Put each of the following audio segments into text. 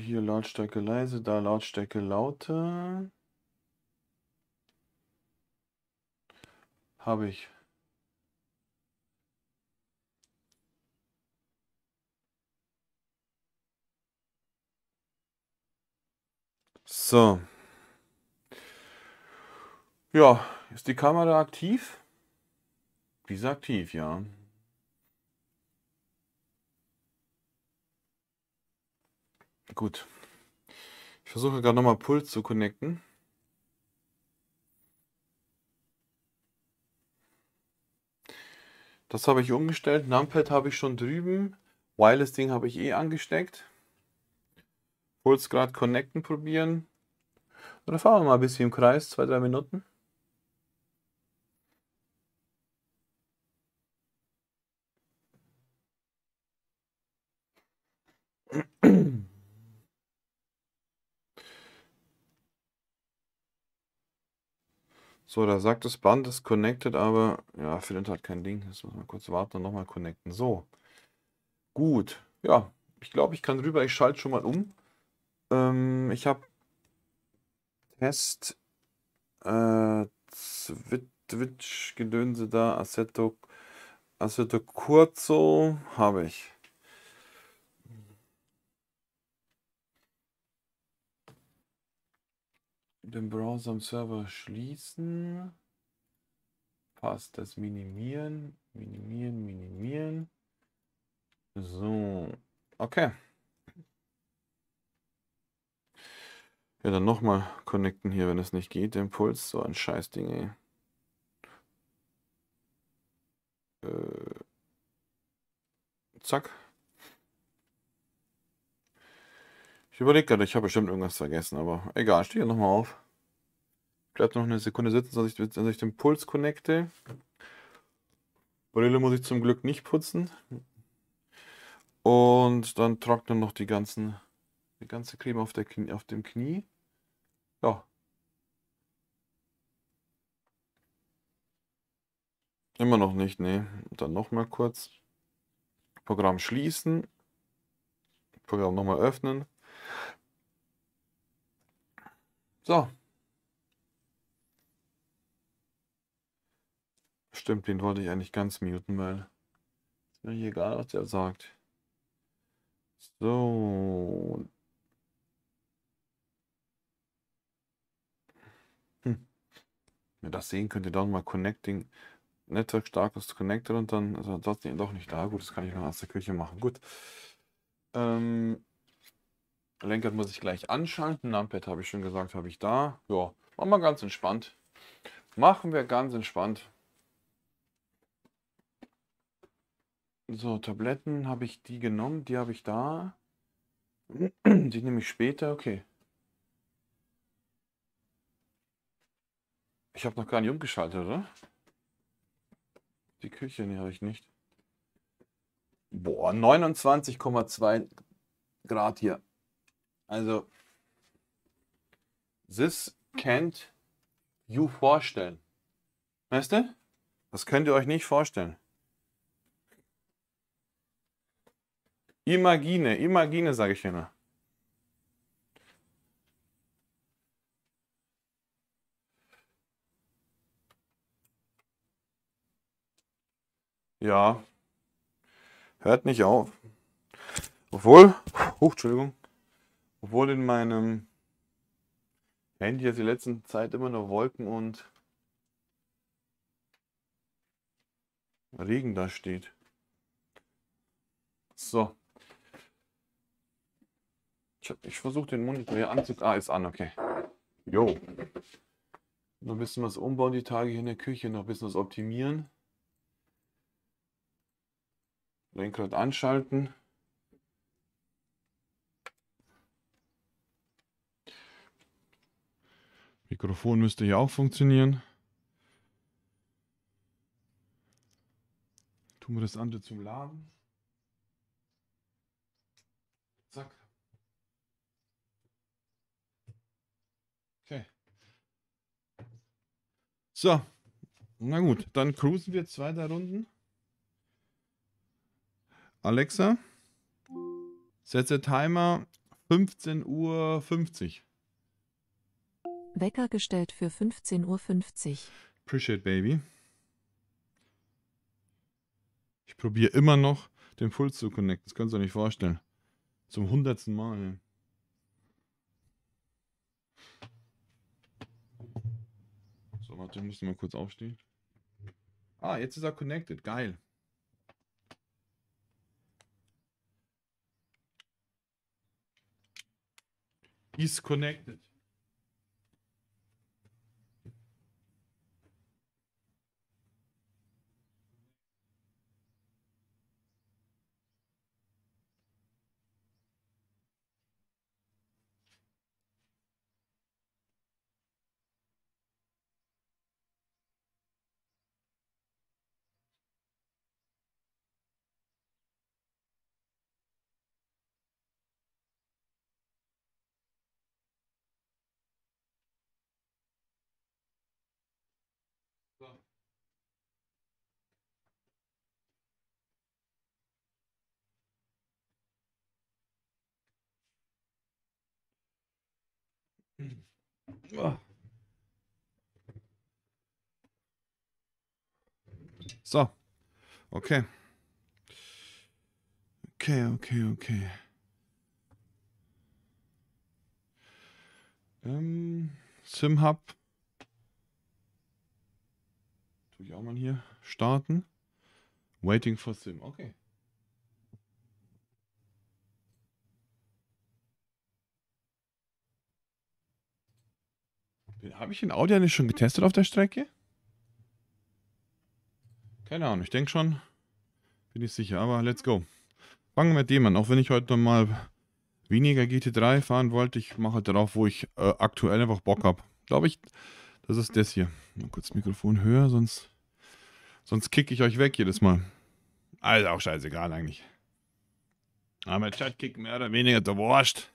hier Lautstärke leise, da Lautstärke lauter. Habe ich. So. Ja, ist die Kamera aktiv? Die ist aktiv, ja. Gut. Ich versuche gerade nochmal Puls zu connecten. Das habe ich umgestellt. Numpad habe ich schon drüben. Wireless-Ding habe ich eh angesteckt. Puls gerade connecten probieren. Oder fahren wir mal ein bisschen im Kreis, 2-3 Minuten. So, da sagt das Band ist connected, aber ja, findet halt kein Ding. Jetzt muss man kurz warten und nochmal connecten. So, gut. Ja, ich glaube, ich kann rüber. Ich schalte schon mal um. Ich habe Test Twitch-Gedönse da. Assetto Corso habe ich. Den Browser am Server schließen. Passt, das minimieren. Minimieren. So, okay. Ja, dann nochmal connecten hier, wenn es nicht geht. Der Impuls, so ein Scheißding, ey. Zack. Ich überlege gerade, ich habe bestimmt irgendwas vergessen, aber egal, stehe hier nochmal auf. Bleibt noch eine Sekunde sitzen, dass ich den Puls connecte. Brille muss ich zum Glück nicht putzen. Und dann trocknen noch die ganze Creme auf dem Knie. Ja. Immer noch nicht, ne. Dann nochmal kurz. Programm schließen. Programm nochmal öffnen. So. Stimmt, den wollte ich eigentlich ganz muten, weil ist mir hier egal, was der sagt. So. Wenn ihr das sehen könnt, ihr dann mal Connecting. Netzwerk starkes Connector und dann ist er trotzdem doch nicht da. Gut, das kann ich noch aus der Küche machen. Gut. Lenkrad muss ich gleich anschalten. Numpad habe ich schon gesagt, habe ich da. Ja, machen wir ganz entspannt. Machen wir ganz entspannt. So, Tabletten habe ich die genommen. Die habe ich da. Die nehme ich später. Okay. Ich habe noch gar nicht umgeschaltet, oder? Die Küche, nee, habe ich nicht. Boah, 29,2 Grad hier. Also, this can't you vorstellen. Weißt du? Das könnt ihr euch nicht vorstellen. Imagine, sage ich immer. Ja, hört nicht auf. Obwohl, Entschuldigung, obwohl in meinem Handy jetzt die letzten Zeit immer nur Wolken und Regen da steht. So. Ich versuche den Monitor hier anzukriegen. Ah, ist an, okay. Jo. Noch ein bisschen was umbauen die Tage hier in der Küche, noch ein bisschen was optimieren. Lenkrad anschalten. Mikrofon müsste hier auch funktionieren. Tun wir das andere zum Laden. Zack. Okay. So. Na gut, dann cruisen wir 2-3 Runden. Alexa, setze Timer 15:50 Uhr. Wecker gestellt für 15:50 Uhr. Appreciate, baby. Ich probiere immer noch, den Puls zu connecten. Das könnt ihr euch nicht vorstellen. Zum 100. Mal. So, warte, ich muss mal kurz aufstehen. Ah, jetzt ist er connected. Geil. He's connected. So. Oh. So. Okay. Okay. SimHub. Tue ich auch mal hier starten. Waiting for Sim. Okay. Habe ich den Audio nicht schon getestet auf der Strecke? Keine Ahnung, ich denke schon. Bin ich sicher, aber let's go. Fangen wir mit dem an, auch wenn ich heute mal weniger GT3 fahren wollte. Ich mache halt darauf, wo ich aktuell einfach Bock habe. Glaube ich, das ist das hier. Mal kurz das Mikrofon höher, sonst kicke ich euch weg jedes Mal. Also auch scheißegal eigentlich. Aber Chat kick mehr oder weniger der Wurst.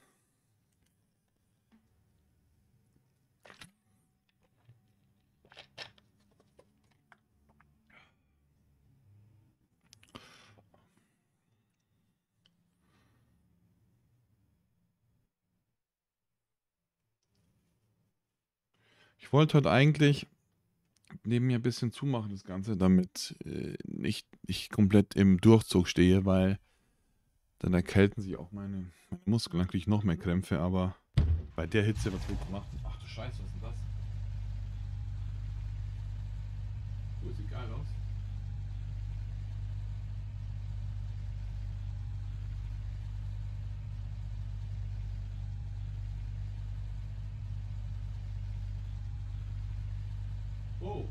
Ich wollte heute eigentlich neben mir ein bisschen zumachen, das Ganze, damit ich komplett im Durchzug stehe, weil dann erkälten sich auch meine Muskeln, dann kriege ich noch mehr Krämpfe, aber bei der Hitze, was wird gemacht? Ach du Scheiße, was ist denn das? Oh, sieht geil aus. Oh.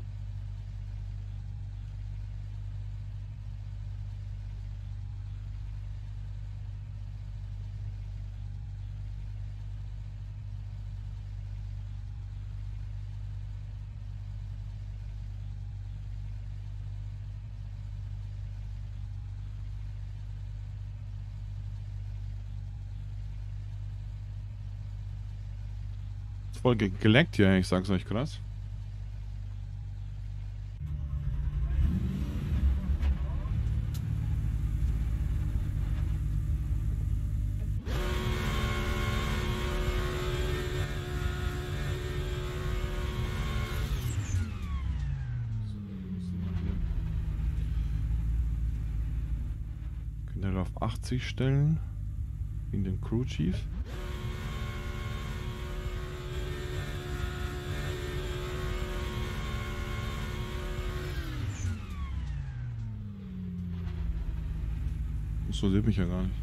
Ist voll geleckt hier, ich sag's euch krass. Können wir auf 80 stellen. In den Crew Chief. So sieht mich ja gar nicht.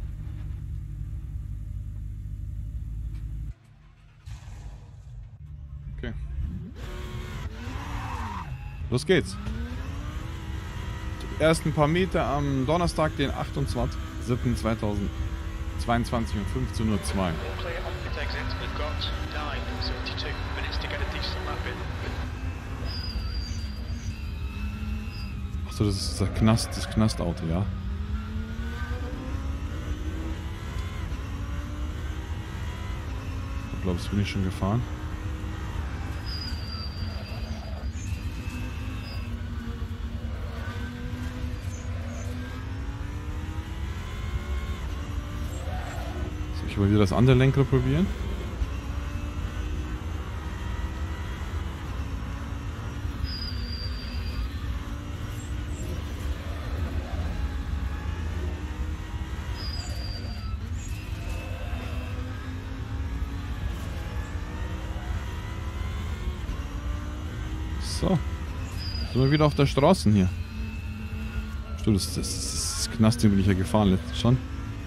Okay. Los geht's. Die ersten paar Meter am Donnerstag, den 28.07.2022 um 15:02 Uhr. Achso, das ist das Knastauto, ja. Ich glaube, das bin ich schon gefahren. Ich will wieder das andere Lenkrad probieren. So. Sind wir wieder auf der Straße hier. Stimmt, das Knast, bin ich ja gefahren letztens schon.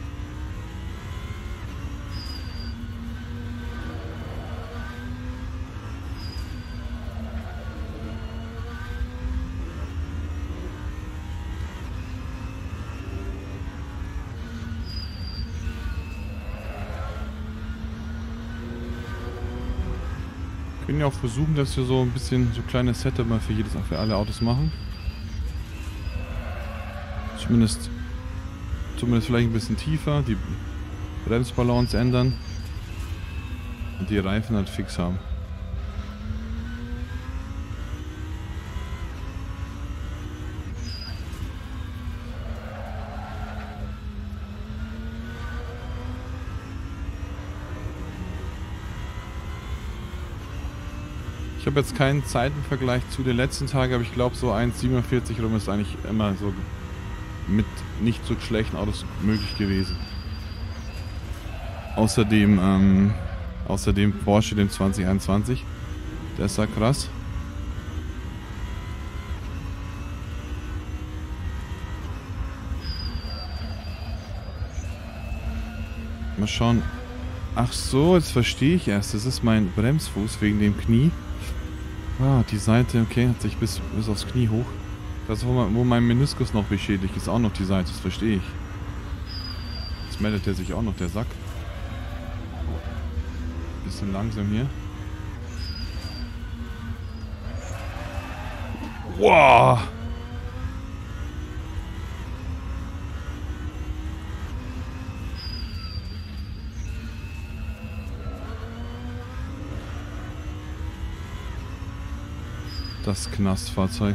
Wir können ja auch versuchen, dass wir so ein bisschen so kleine Setup mal für alle Autos machen. Zumindest vielleicht ein bisschen tiefer, die Bremsbalance ändern und die Reifen halt fix haben. Ich habe jetzt keinen Zeitenvergleich zu den letzten Tagen, aber ich glaube so 1,47 rum ist eigentlich immer so mit nicht so schlechten Autos möglich gewesen. Außerdem Porsche, dem 2021. Der ist ja krass. Mal schauen. Ach so, jetzt verstehe ich erst. Das ist mein Bremsfuß wegen dem Knie. Ah, die Seite, okay, hat sich bis aufs Knie hoch. Das ist, wo mein Meniskus noch beschädigt ist, auch noch die Seite, das verstehe ich. Jetzt meldet er sich auch noch, der Sack. Bisschen langsam hier. Wow! Das Knastfahrzeug.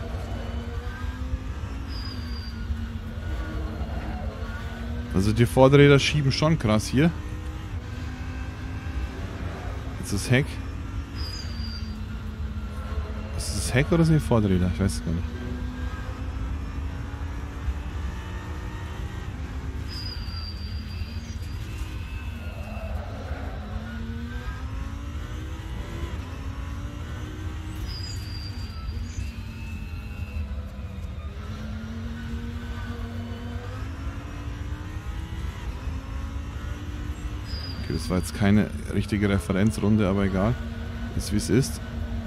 Also die Vorderräder schieben schon krass hier. Jetzt das Heck. Ist das Heck oder sind die Vorderräder? Ich weiß es gar nicht. Das war jetzt keine richtige Referenzrunde, aber egal. Ist wie es ist.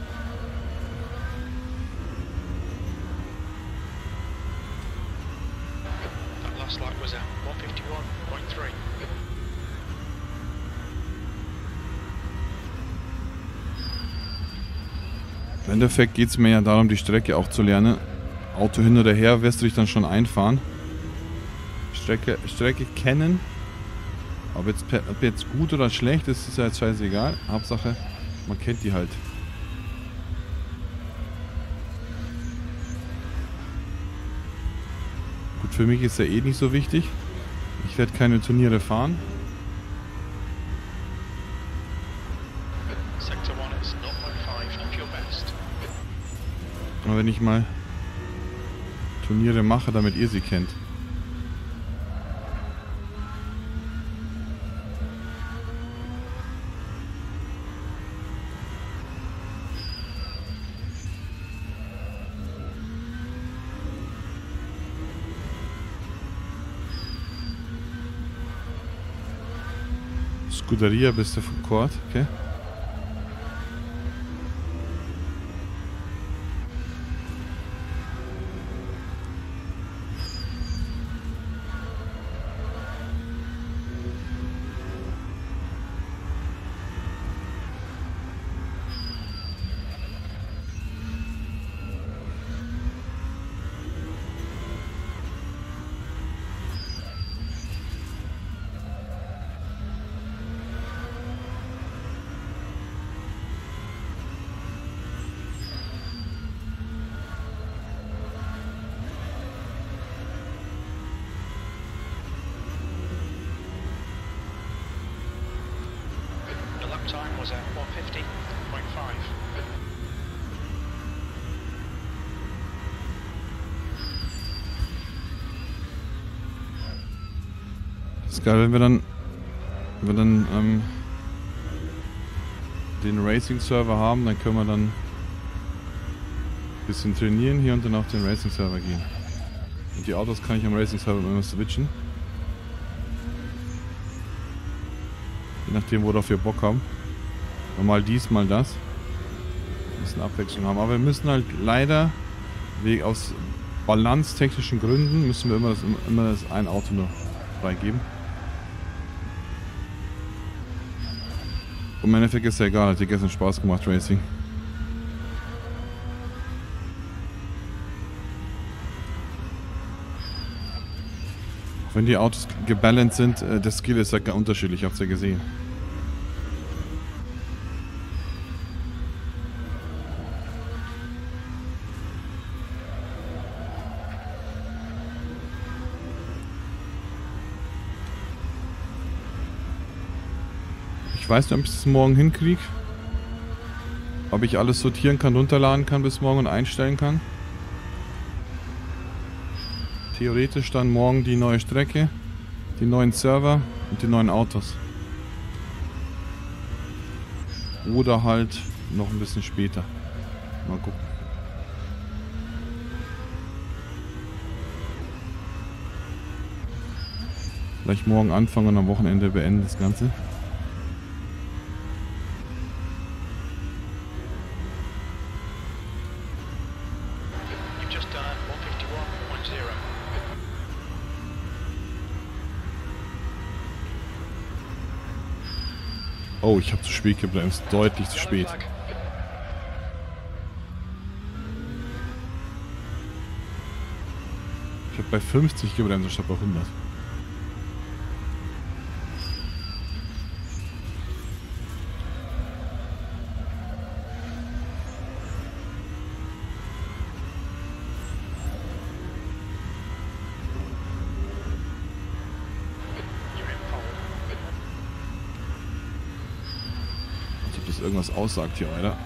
Im Endeffekt geht es mir ja darum, die Strecke auch zu lernen. Auto hin oder her wirst du dich dann schon einfahren. Strecke kennen. Ob jetzt gut oder schlecht ist, ist ja jetzt scheißegal. Hauptsache, man kennt die halt. Gut, für mich ist ja eh nicht so wichtig. Ich werde keine Turniere fahren. Aber wenn ich mal Turniere mache, damit ihr sie kennt. Scuderia bist du vom Court, okay. time was at 150.5. Das ist geil, wenn wir dann den Racing-Server haben, dann können wir dann ein bisschen trainieren hier und dann auf den Racing-Server gehen. Und die Autos kann ich am Racing-Server immer switchen. Je nachdem, worauf wir Bock haben. Mal dies, mal das. Ein bisschen Abwechslung haben. Aber wir müssen halt leider, aus balanztechnischen Gründen, müssen wir immer das ein Auto nur freigeben. Und im Endeffekt ist ja egal, hat dir gestern Spaß gemacht, Racing. Auch wenn die Autos gebalanced sind, der Skill ist ja gar unterschiedlich, habt ihr ja gesehen. Ich weiß nicht, ob ich das morgen hinkriege. Ob ich alles sortieren kann, runterladen kann bis morgen und einstellen kann. Theoretisch dann morgen die neue Strecke, die neuen Server und die neuen Autos. Oder halt noch ein bisschen später. Mal gucken. Vielleicht morgen anfangen und am Wochenende beenden das Ganze. Oh, ich habe zu spät gebremst. Deutlich zu spät. Ich habe bei 50 gebremst statt bei 100. Irgendwas aussagt hier, Alter.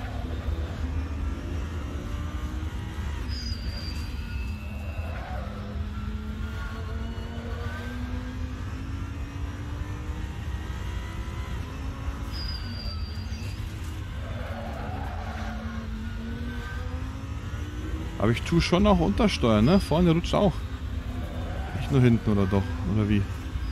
Aber ich tue schon auch untersteuern, ne? Vorne rutscht auch. Nicht nur hinten, oder doch? Oder wie?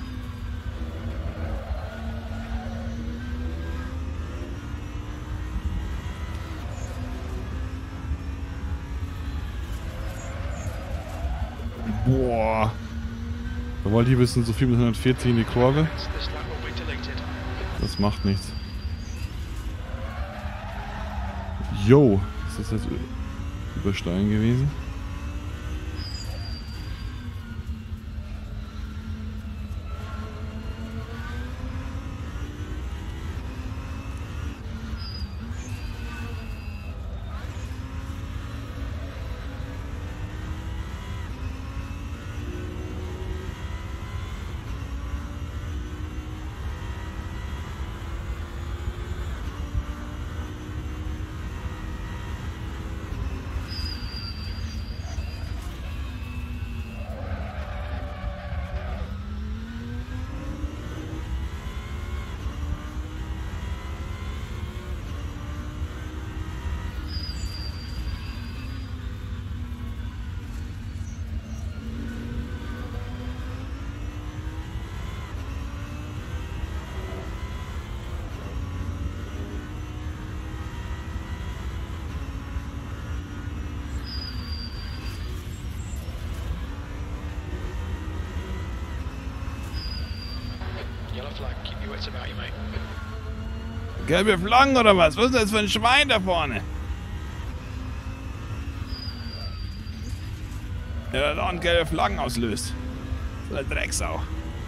Boah. Da wollte ich ein bisschen so viel mit 140 in die Kurve. Das macht nichts. Yo. Ist das jetzt übersteuern gewesen? Gelbe Flaggen oder was? Was ist das für ein Schwein da vorne? Der da und gelbe Flaggen auslöst. So eine Drecksau.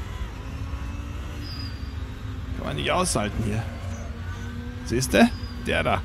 Kann man nicht aushalten hier. Siehst du? Der da.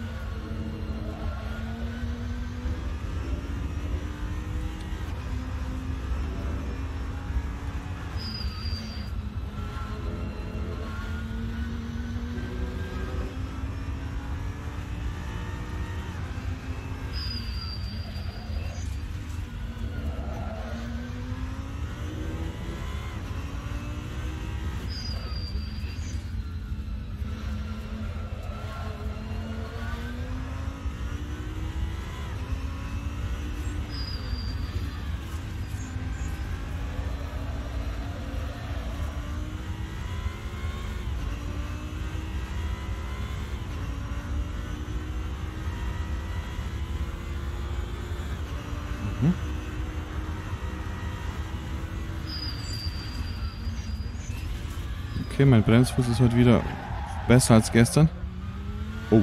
Okay, mein Bremsfuß ist heute wieder besser als gestern. Oh.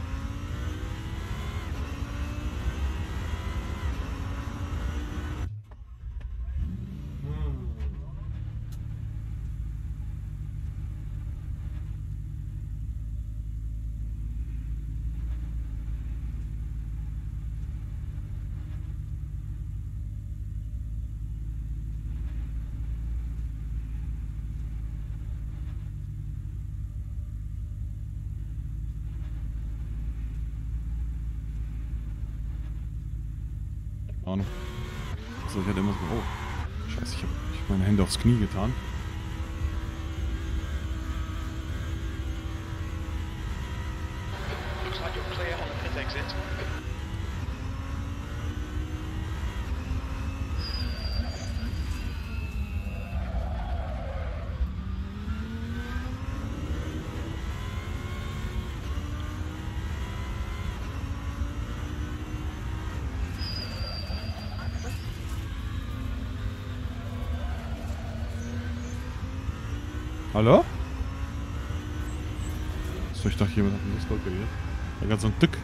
Ahnung. Also ich hatte immer so, oh, scheiße, ich hab meine Hände aufs Knie getan. Looks like you're clear on the pit exit. Hallo? So, ich dachte, jemand hat ein Discord geredet. Da ganz so ein Dück.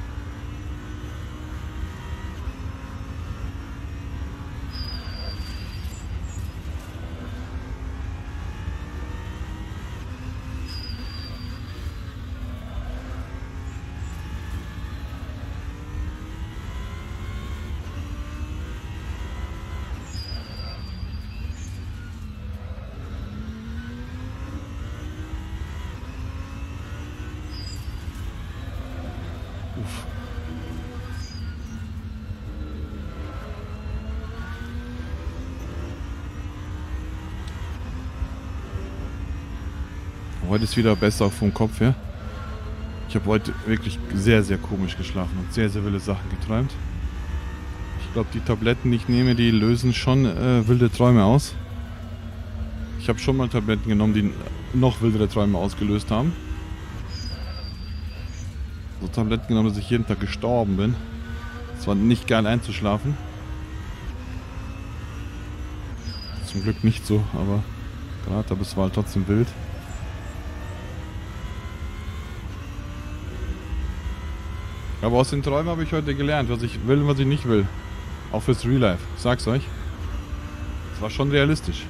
Uff. Heute ist wieder besser vom Kopf her. Ich habe heute wirklich sehr, sehr komisch geschlafen und sehr, sehr wilde Sachen geträumt. Ich glaube, die Tabletten, die ich nehme, die lösen schon wilde Träume aus. Ich habe schon mal Tabletten genommen, die noch wildere Träume ausgelöst haben. So Tabletten genommen, dass ich jeden Tag gestorben bin. Es war nicht geil einzuschlafen. Zum Glück nicht so, aber gerade, aber es war halt trotzdem wild. Aber aus den Träumen habe ich heute gelernt, was ich will und was ich nicht will. Auch fürs Real Life. Ich sag's euch. Es war schon realistisch.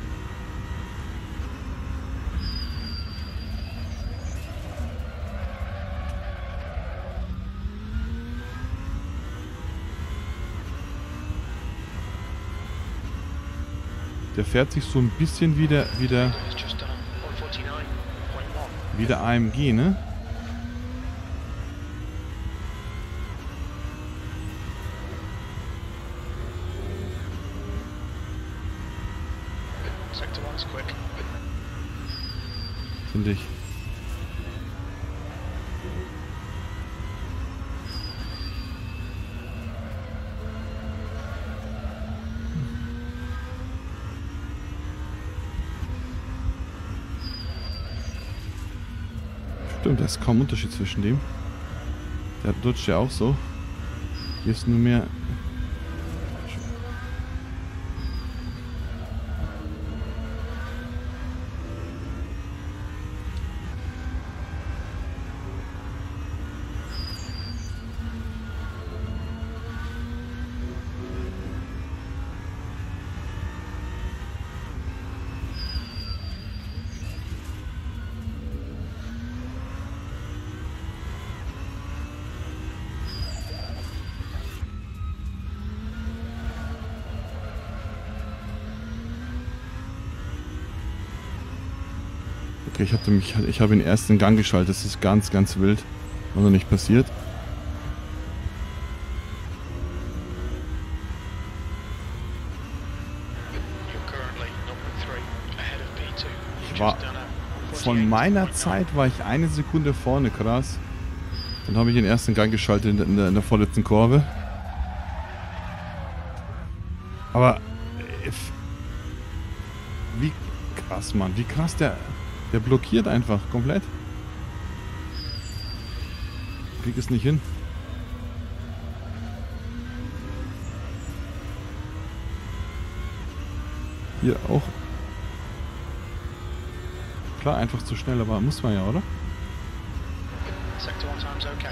Der fährt sich so ein bisschen wie der AMG, ne? Finde ich. Stimmt, da ist kaum Unterschied zwischen dem. Der dutscht ja auch so. Hier ist nur mehr. Okay, ich habe ihn erst in Gang geschaltet. Das ist ganz, ganz wild. Was noch nicht passiert. Von meiner Zeit war ich eine Sekunde vorne, krass. Dann habe ich den ersten Gang geschaltet in der vorletzten Kurve. Aber wie krass, Mann. Wie krass der blockiert einfach komplett. Krieg es nicht hin. Hier auch. klar, einfach zu schnell, aber muss man ja, oder? Sector 1 time's okay.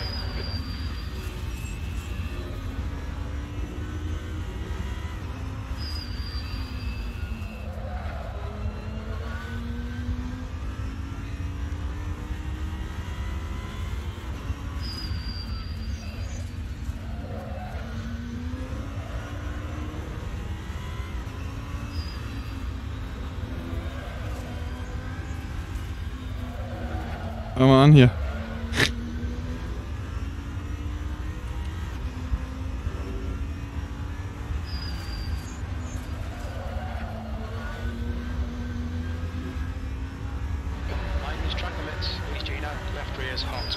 Hör mal an hier. Mind these track limits. East Gino, left rear's hot.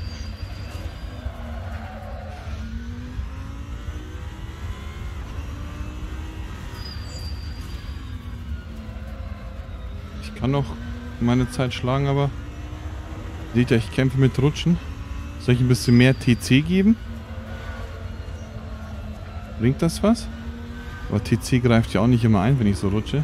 Ich kann noch meine Zeit schlagen, aber seht ihr, ich kämpfe mit Rutschen. Soll ich ein bisschen mehr TC geben? Bringt das was? Aber TC greift ja auch nicht immer ein, wenn ich so rutsche.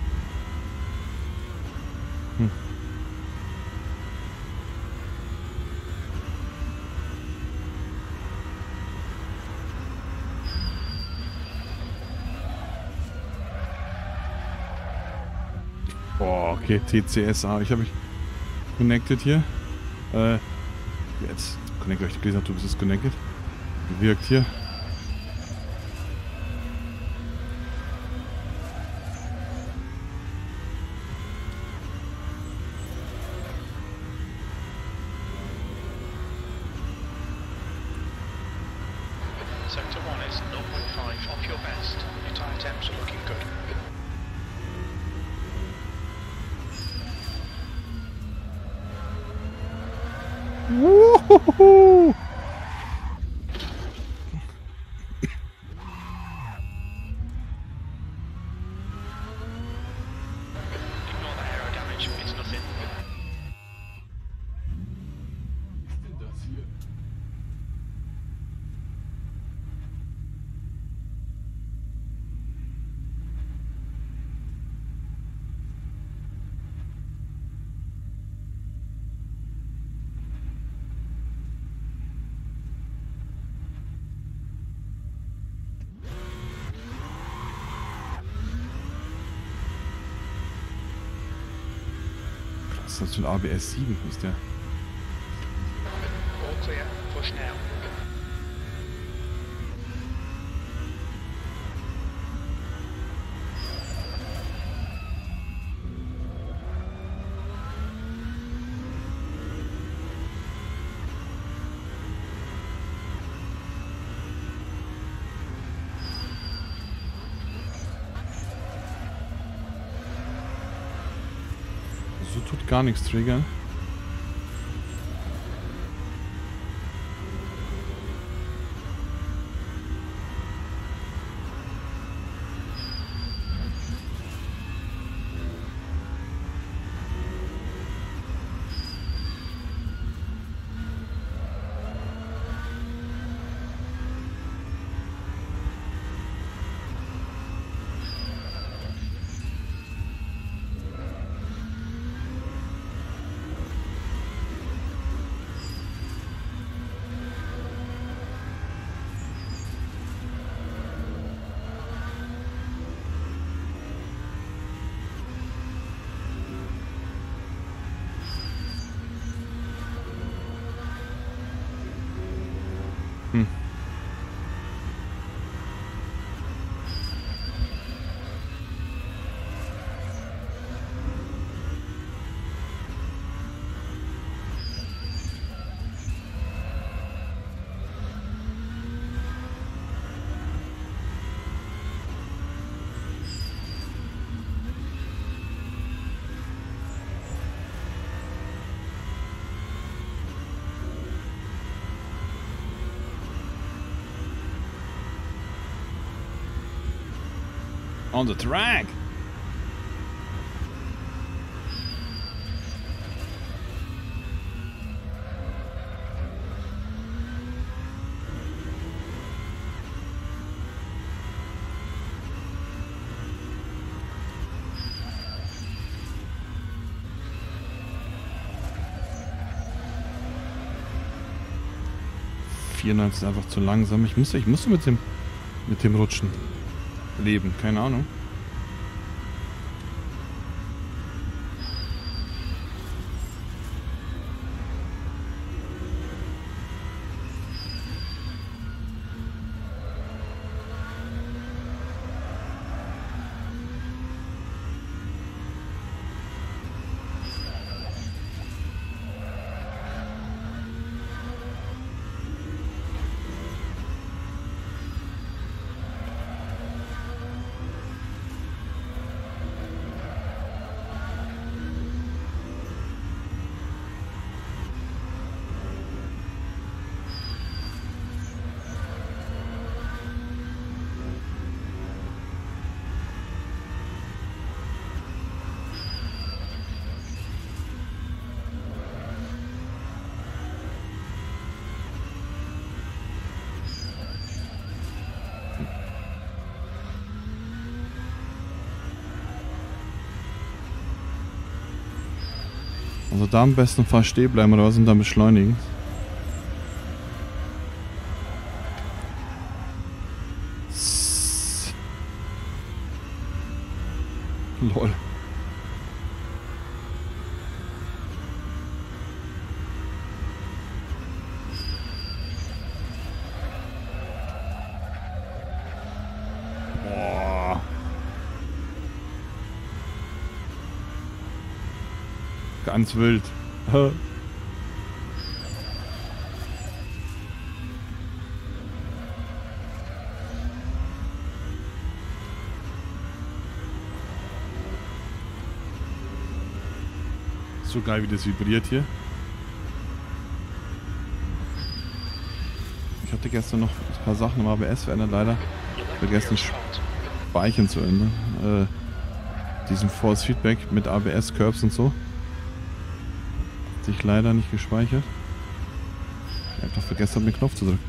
Boah, okay, TCSA. Ich habe mich connected hier. Jetzt connect euch, du bist jetzt connected. Wirkt hier. Sector 1 is 0.5 off your best. Your tyre temps are looking good. Wuhuhu. Ignore the aero damage, it's nothing. Was ist das für ein ABS 7? Ist der? All clear, push now. So tut gar nichts triggern. On the track! 94 ist einfach zu langsam. Ich musste mit dem Rutschen leben. Keine Ahnung. Also da am besten Fall stehen bleiben oder was und dann beschleunigen. Lol. Boah. Ganz wild. So geil, wie das vibriert hier. Ich hatte gestern noch ein paar Sachen im ABS verändert, leider vergessen Speichern zu ändern. Diesen Force Feedback mit ABS Curbs und so. Hat sich leider nicht gespeichert. Ich habe einfach vergessen, den Knopf zu drücken.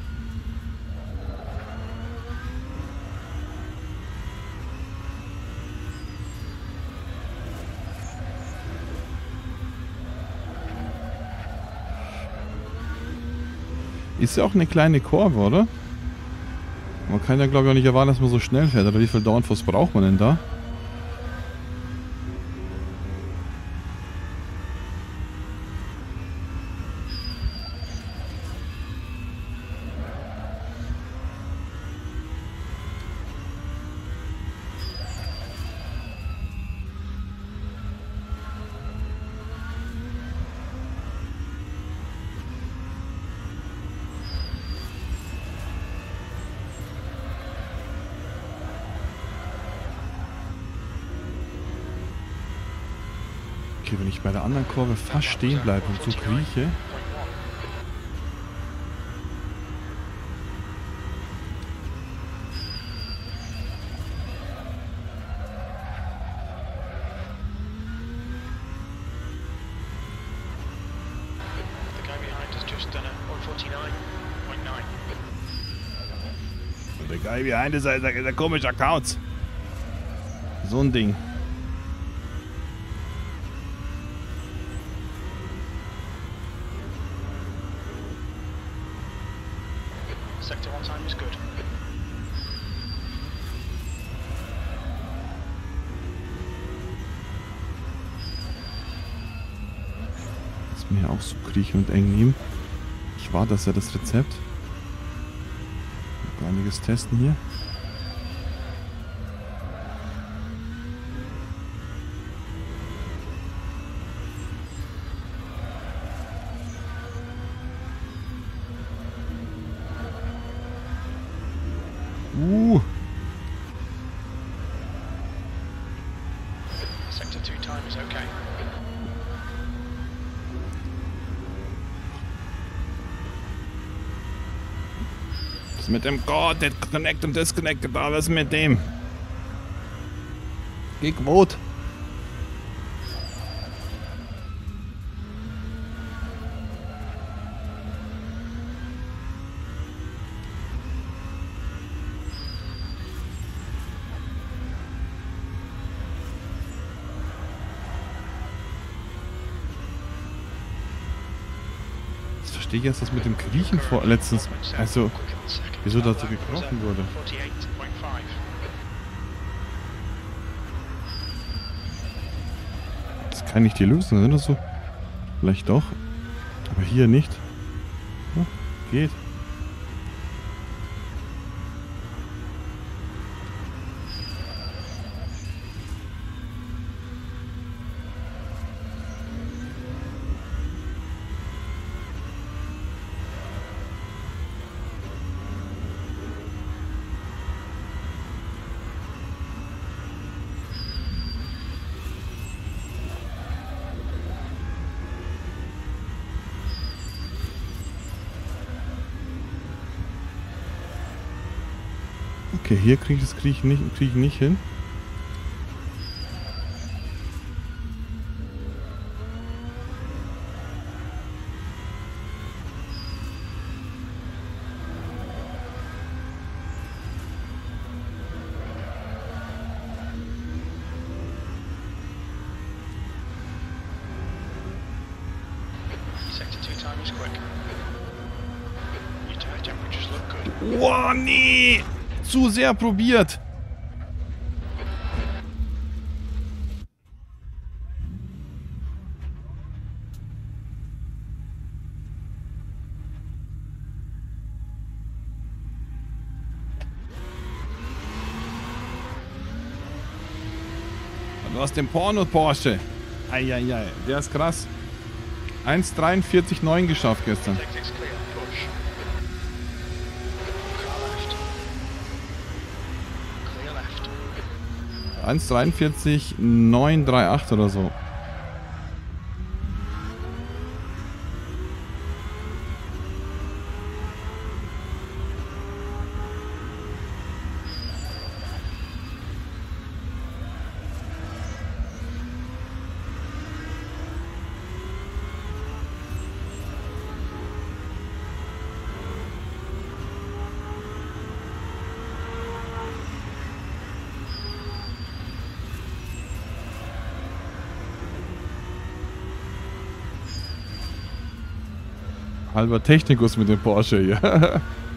Ist ja auch eine kleine Kurve, oder? Man kann ja, glaube ich, auch nicht erwarten, dass man so schnell fährt. Oder wie viel Downforce braucht man denn da? Okay, wenn ich bei der anderen Kurve fast stehen bleibe und so krieche. The guy behind has just done a 149.9. Und der Guy behind ist ein komischer Kauz. So ein Ding. Sector 1 time is good. Lass mir hier auch so kriechen und eng nehmen. Ich war das ja das Rezept. Noch einiges testen hier. Sector 2 time is okay. Was ist mit dem Gott, der Connect und Disconnect da? Was ist mit dem? Geh rot. verstehe ich erst das mit dem Kriechen vor letztens. Also, wieso das so gekrochen wurde. 48.5. Das kann nicht die Lösung sein, oder so? Vielleicht doch. Aber hier nicht. Ja, geht. Okay, hier kriege ich das Kriechen nicht hin. Sector 2 time is quick. Your tire temperatures look good. Oh, nee! Zu sehr probiert! Du hast den Porno-Porsche. Eieiei, der ist krass. 1,43,9 geschafft gestern. Exit's clear. Push. Car left. Clear left. 1,43,938 oder so. Halber Technikus mit dem Porsche hier.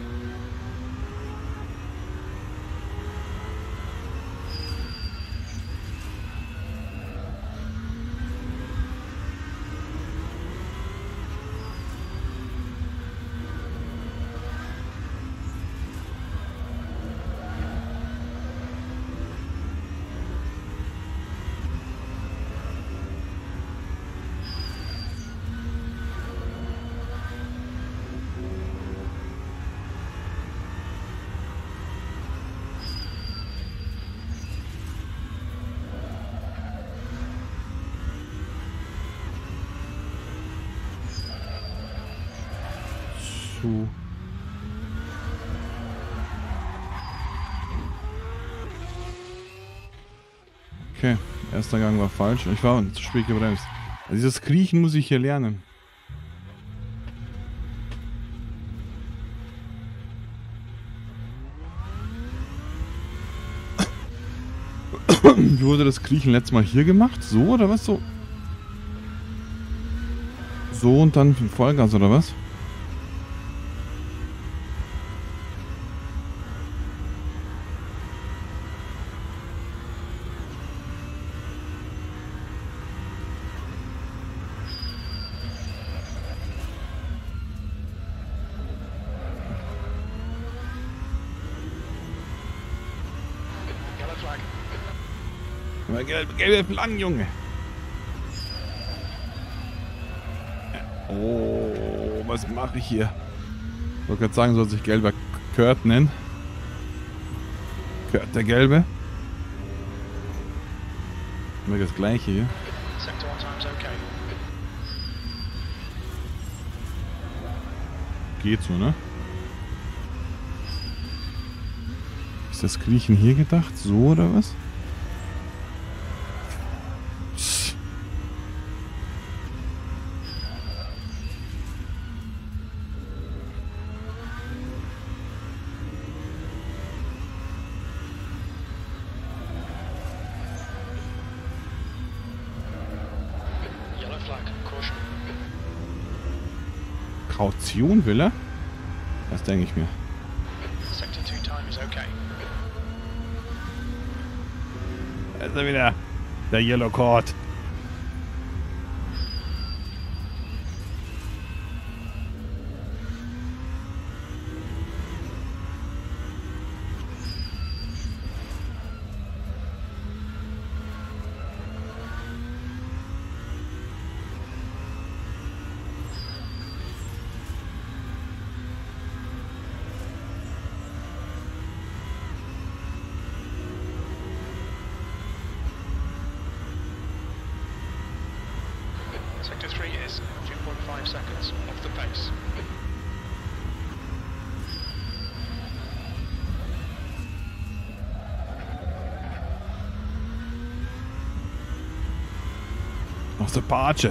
So. Okay, erster Gang war falsch. Ich war zu spät gebremst. Also dieses Kriechen muss ich hier lernen. Wie wurde das Kriechen letztes Mal hier gemacht? So oder was? So? So und dann Vollgas oder was? Yellow flag. Gelbe Flaggen, Junge. Oh, was mache ich hier? Ich wollte gerade sagen, soll sich gelber Kurt nennen. Kurt der Gelbe. Immer das gleiche hier. Sector 1 time's okay. Geht so, ne? Ist das Kriechen hier gedacht? So oder was? Kaution will er? Das denke ich mir. Sector 2 time is okay. Da ist er wieder. Der Yellow Cord. Sector 3 is 2.5 seconds off the pace. Aus der Patsche.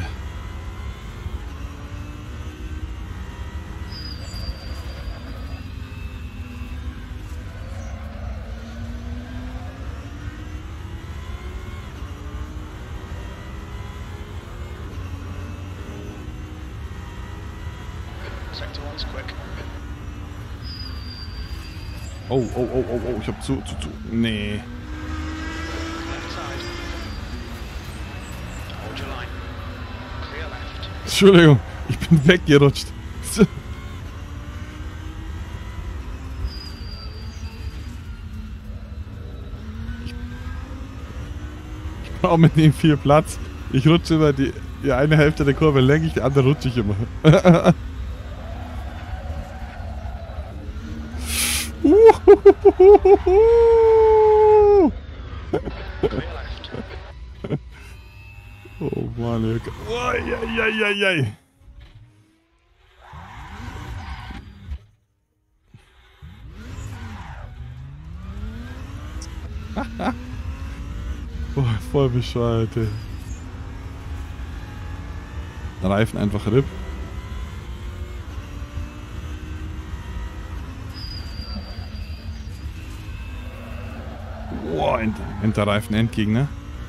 Sector 1 is quick. Oh, oh, oh, oh, oh, ich hab zu. Nee. Left side. Hold your line. Clear left. Entschuldigung, ich bin weggerutscht. Ich brauche mit dem viel Platz. Ich rutsche immer die eine Hälfte der Kurve lenke ich, die andere rutsche ich immer. Clear left. Oh Mann, Jörg. Oh, ei. Boah, voll bescheuert, ey. Reifen einfach RIP. Boah, Hinterreifen Endgegner.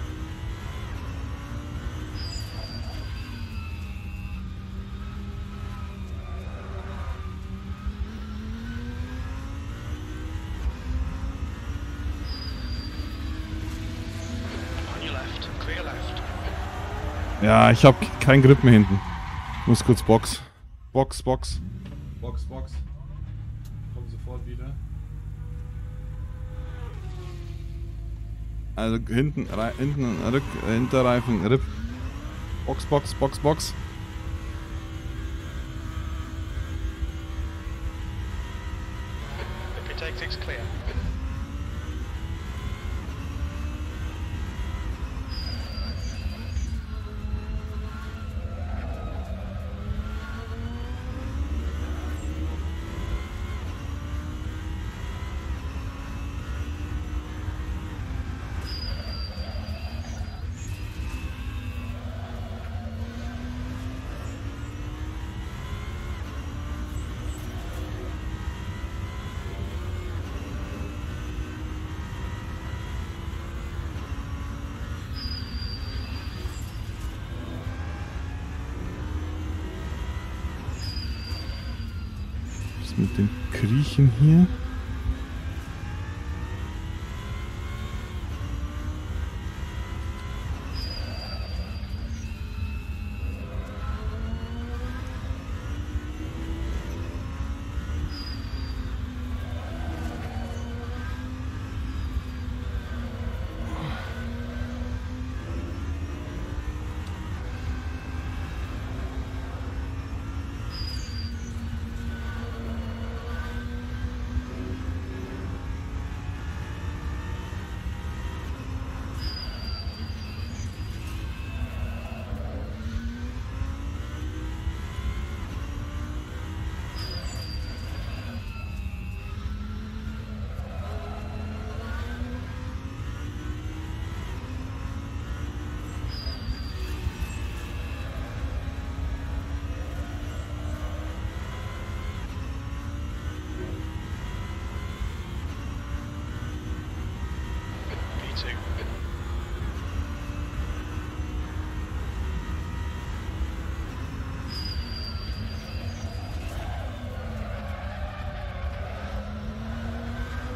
On your left. Clear left. Ja, ich hab keinen Grip mehr hinten. Muss kurz Box. Box. Komm sofort wieder. Also hinten Hinterreifen, RIP. Box. The take 6 clear. Was mit dem Kriechen hier?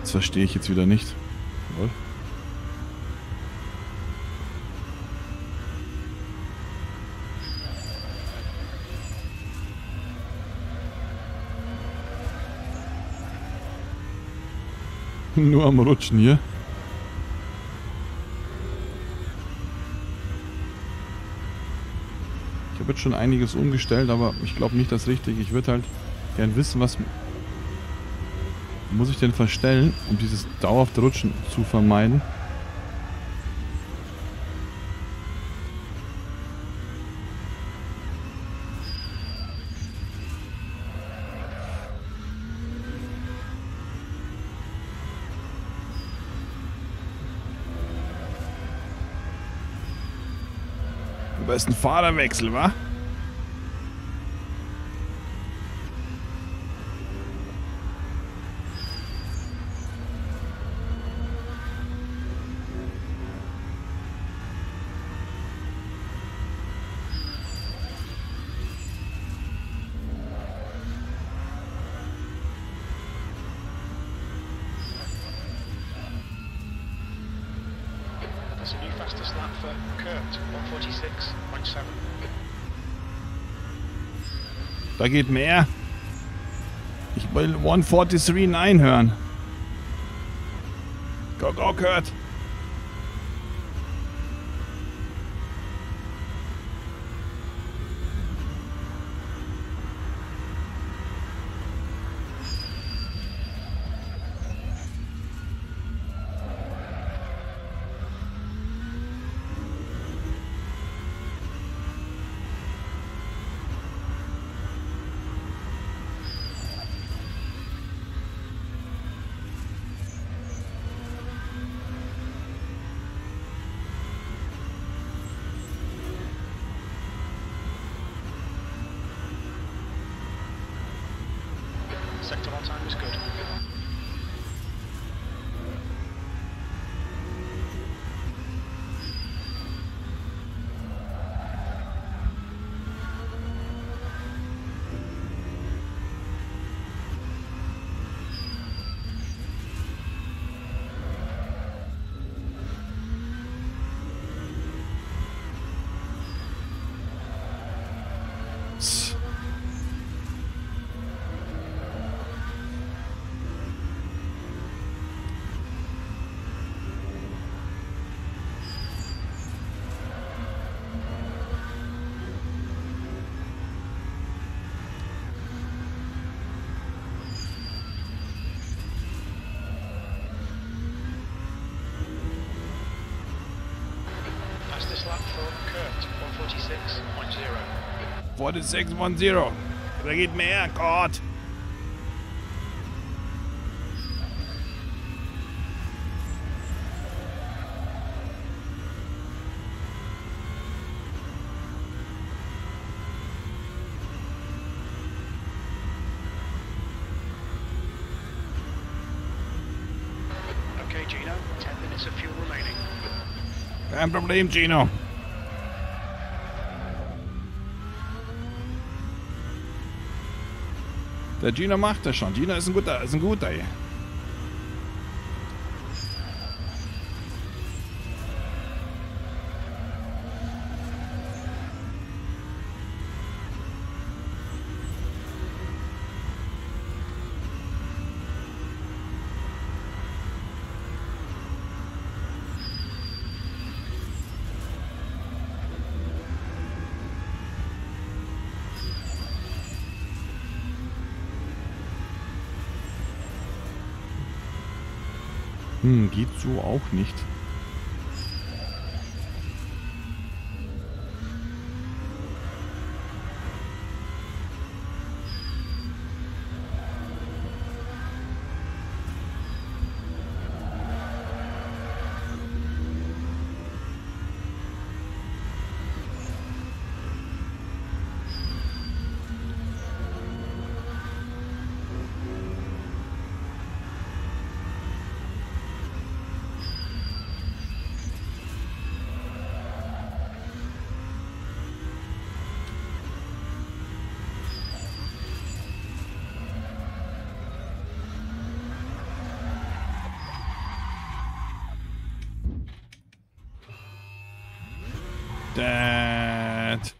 Das verstehe ich jetzt wieder nicht. Jawohl. Nur am Rutschen hier. Ich habe jetzt schon einiges umgestellt, aber ich glaube nicht das Richtige. Ich würde halt gern wissen, was muss ich denn verstellen, um dieses dauerhafte Rutschen zu vermeiden. Am besten Fahrerwechsel, wa? That's a new fastest lap for Kurt, 146.7. Da geht mehr. Ich will 143.9 hören. Go, go, Kurt. Sector on time is good. Fastest lap for Kurt, 146.0. 4610. Da geht mehr, Gott. Okay, Gino, 10 minutes of fuel remaining. Kein Problem, Gino. Der Gino macht das schon. Gino ist ein guter, ey. Geht so auch nicht. Dad.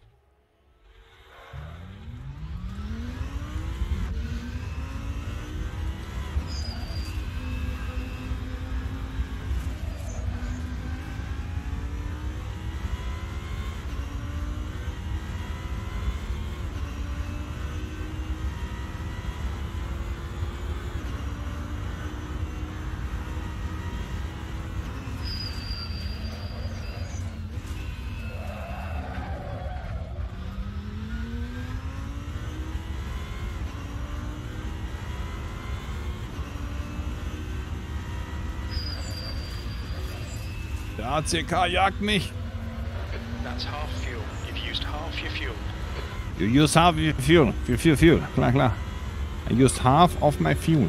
Der ACK jagt mich. That's half fuel. You've used half your fuel. You use half your fuel. Fuel. Klar, klar. I used half of my fuel.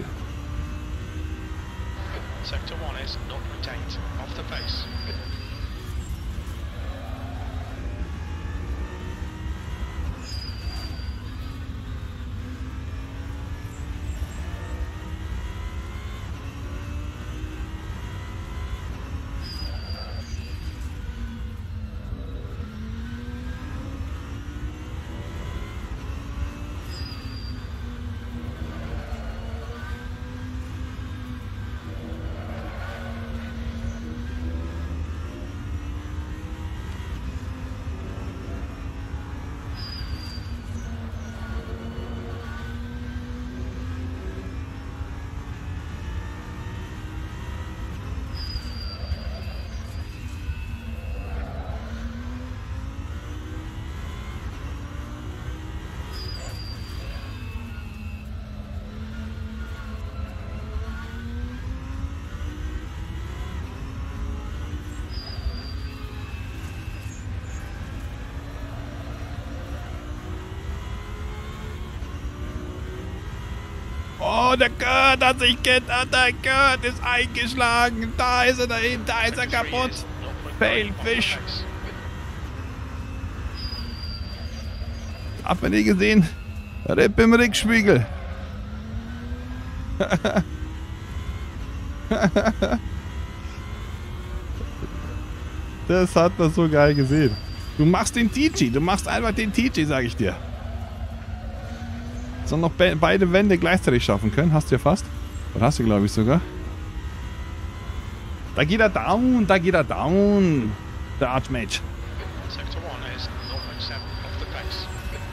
Sector 1 is 0.8 off the base. Oh, der Kurt hat sich geändert. Der Kurt ist eingeschlagen. Da ist er dahinter. Da ist er kaputt. Fail Fish. Hat man nie gesehen. Ripp im Rückspiegel. Das hat man so geil gesehen. Du machst den TG. Du machst einfach den TG, sag ich dir. Sollen noch beide Wände gleichzeitig schaffen können. Hast du ja fast. Oder hast du, glaube ich, sogar. Da geht er down. Da geht er down. Der Archmage. Sector 1 is 0.7 off the base.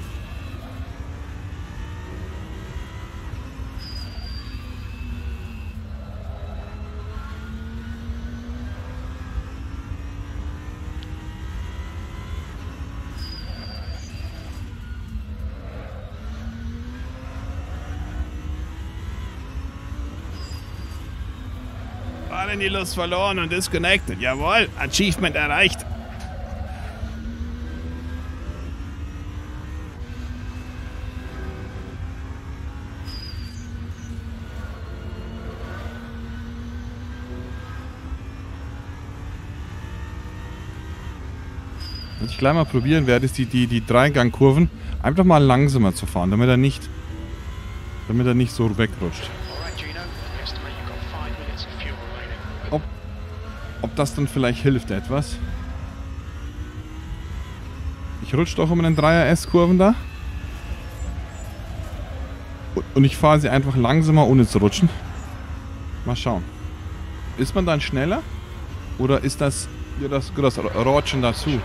War denn die Lust verloren und disconnected? Jawohl, Achievement erreicht. Was ich gleich mal probieren werde, ist die Dreigangkurven einfach mal langsamer zu fahren, damit er nicht so wegrutscht. Alright, Gino. We estimate you've got 5 minutes of fuel remaining. Ob das dann vielleicht hilft etwas. Ich rutsche doch um den Dreier S-Kurven da. Und ich fahre sie einfach langsamer, ohne zu rutschen. Mal schauen. Ist man dann schneller? Oder ist das Rutschen dazu?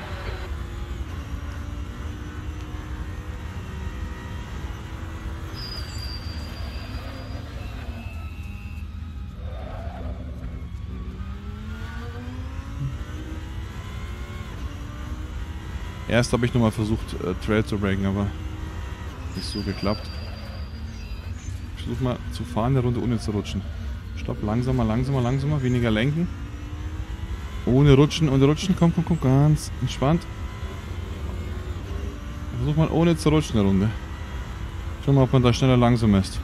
Erst habe ich nochmal versucht, Trail zu breaken, aber nicht so geklappt. Ich versuche mal zu fahren, der Runde ohne zu rutschen. Stopp, langsamer, weniger lenken. Ohne rutschen, komm, ganz entspannt. Versuch mal ohne zu rutschen, der Runde. Schau mal, ob man da schneller langsam ist.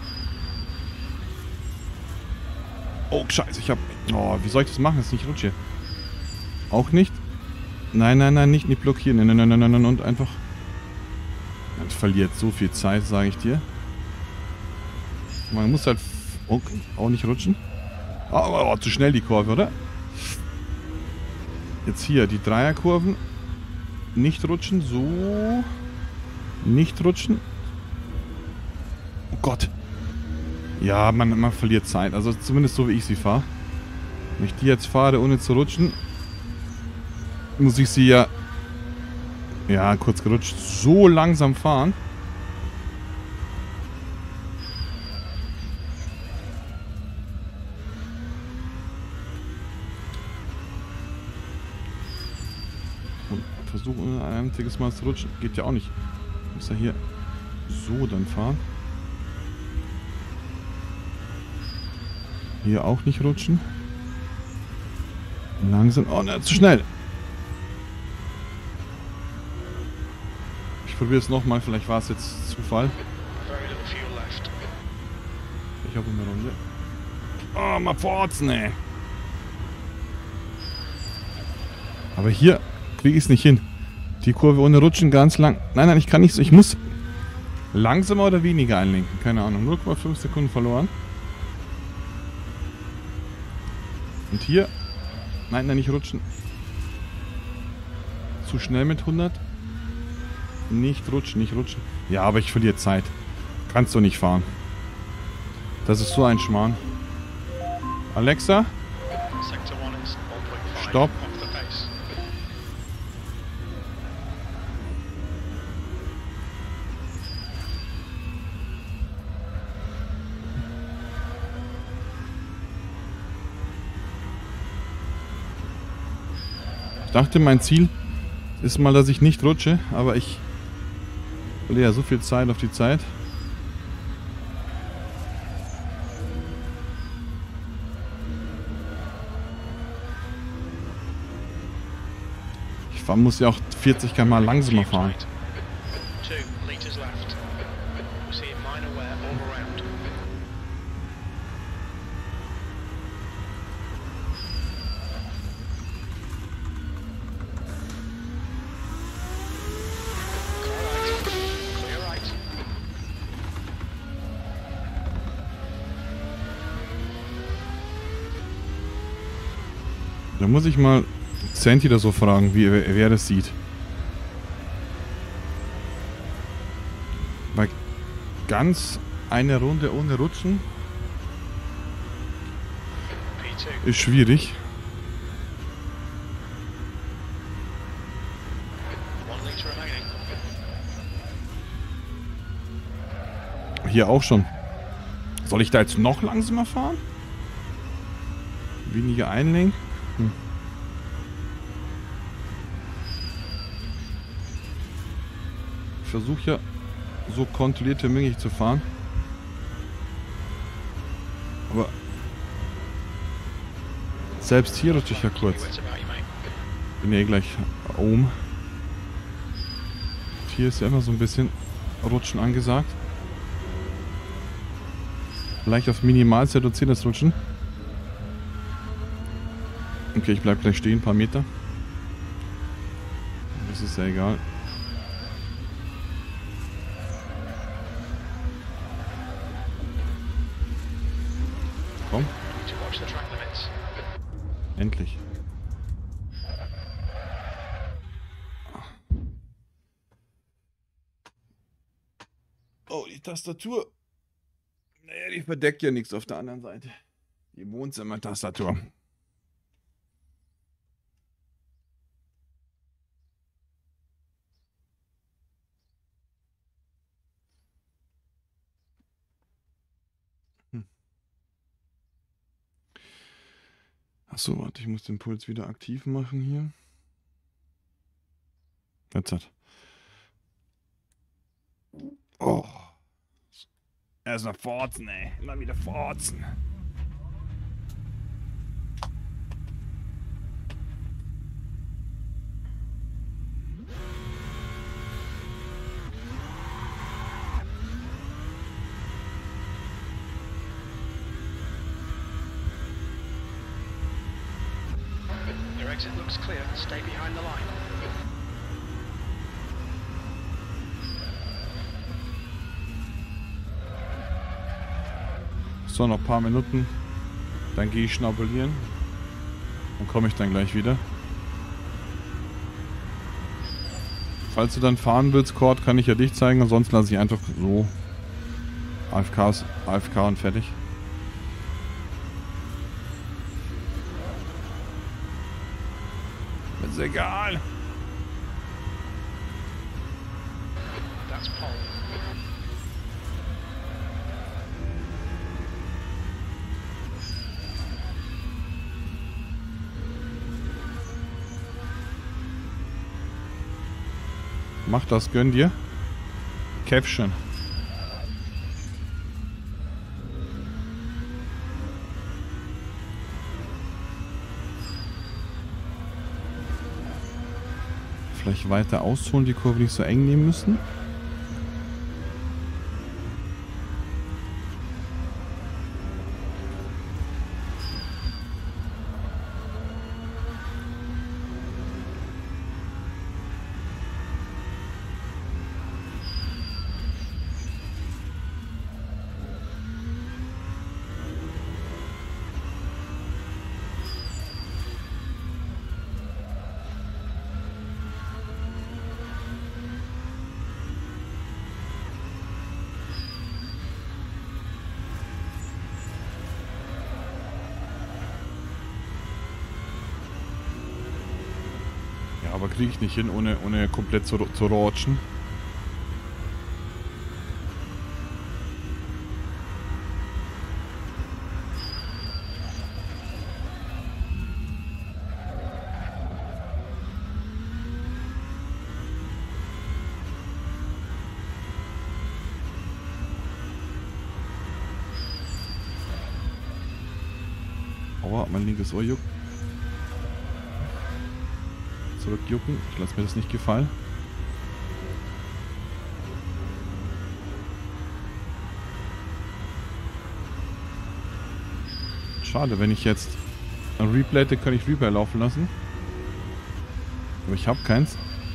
Oh, scheiße, oh, wie soll ich das machen, dass ich nicht rutsche? Auch nicht? Nein, nicht blockieren. Nein, und einfach... Man verliert so viel Zeit, sage ich dir. Man muss halt auch nicht rutschen. Oh, zu schnell die Kurve, oder? Jetzt hier, die Dreierkurven. Nicht rutschen. So. Nicht rutschen. Oh Gott. Ja, man verliert Zeit. Also zumindest so, wie ich sie fahre. Wenn ich die jetzt fahre, ohne zu rutschen, muss ich sie ja... Ja, kurz gerutscht. So langsam fahren. Und versuchen ein einziges Mal zu rutschen. Geht ja auch nicht. Muss ja hier so dann fahren. Hier auch nicht rutschen. Langsam. Oh, ne, zu schnell. Ich probiere es nochmal. Vielleicht war es jetzt Zufall. Very little fuel left. Ich habe eine Runde. Oh, mal forzen, ey. Aber hier kriege ich es nicht hin. Die Kurve ohne Rutschen ganz lang. Nein, nein, ich kann nicht so. Ich muss langsamer oder weniger einlenken. Keine Ahnung. 0,5 Sekunden verloren. Und hier. Nein, nein, nicht rutschen. Zu schnell mit 100. Nicht rutschen, nicht rutschen. Ja, aber ich verliere Zeit. Kannst du nicht fahren. Das ist so ein Schmarrn. Alexa, Sector 1 is 1.5 Stopp. off the pace. ich dachte, mein Ziel ist mal, dass ich nicht rutsche, aber ich verliere ja so viel Zeit auf die Zeit. Ich muss ja auch 40 km/h langsamer fahren. 2 litres left. We see minor wear all around. Clear right. Da muss ich mal Santi da so fragen, wie wer das sieht. Weil ganz eine Runde ohne Rutschen P2. ist schwierig. 1 litre remaining. Hier auch schon. Soll ich da jetzt noch langsamer fahren? Weniger einlenken? Ich versuche ja so kontrolliert wie möglich zu fahren. Aber selbst hier rutsche ich ja kurz. Wits about you, mate. Bin ja gleich oben. Und hier ist ja immer so ein bisschen Rutschen angesagt. Vielleicht auf Minimalste reduzieren das Rutschen. Okay, ich bleib gleich stehen, ein paar Meter. Das ist ja egal. Komm, To watch the track limits. endlich. Oh, die Tastatur. Naja, die verdeckt ja nichts auf der anderen Seite. Die Wohnzimmertastatur. Achso, warte, ich muss den Puls wieder aktiv machen hier. Jetzt hat. Oh. Erstmal forzen, ey. Immer wieder forzen. Your exit looks clear. Stay behind the line. So, noch ein paar Minuten. Dann gehe ich schnabulieren. Dann komme ich dann gleich wieder. falls du dann fahren willst, Cord, kann ich ja dich zeigen. Ansonsten lasse ich einfach so AFK und fertig. Ist egal. That's pole. Mach das, gönn dir. Käffchen. Vielleicht weiter ausholen, die Kurve nicht so eng nehmen müssen. Aber kriege ich nicht hin, ohne komplett zu rutschen. Aua, mein linkes Ohr juckt. Zurückjucken. Ich lasse mir das nicht gefallen. Schade, wenn ich jetzt ein Replay hätte, kann ich Replay laufen lassen. Aber ich habe keins.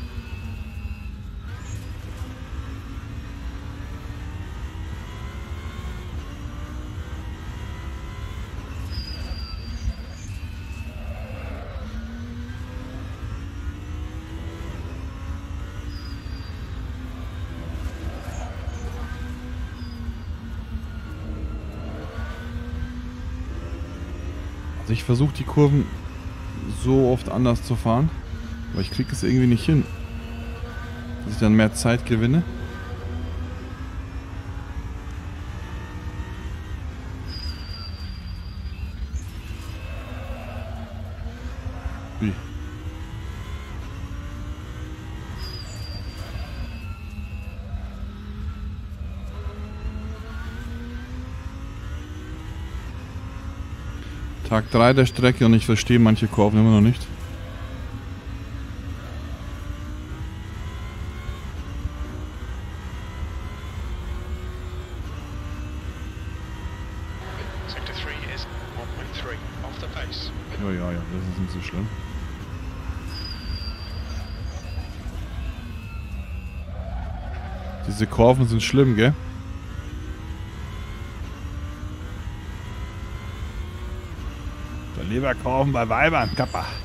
Also ich versuche die Kurven so oft anders zu fahren, aber ich kriege es irgendwie nicht hin, dass ich dann mehr Zeit gewinne. Wie? Tag 3 der Strecke und ich verstehe manche Kurven immer noch nicht. Sector 3 is 1.3 off the pace. Ja, das ist nicht so schlimm. Diese Kurven sind schlimm, gell? Lieber kaufen bei Weibern, Kappa.